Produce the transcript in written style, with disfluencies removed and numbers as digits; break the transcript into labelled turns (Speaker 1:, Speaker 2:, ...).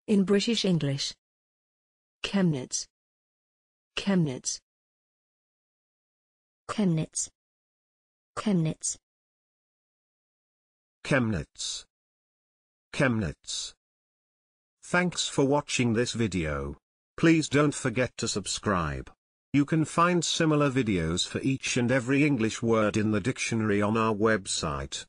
Speaker 1: In British English. Chemnitz. Chemnitz.
Speaker 2: Chemnitz. Chemnitz.
Speaker 3: Chemnitz. Chemnitz. Thanks for watching this video. Please don't forget to subscribe. You can find similar videos for each and every English word in the dictionary on our website.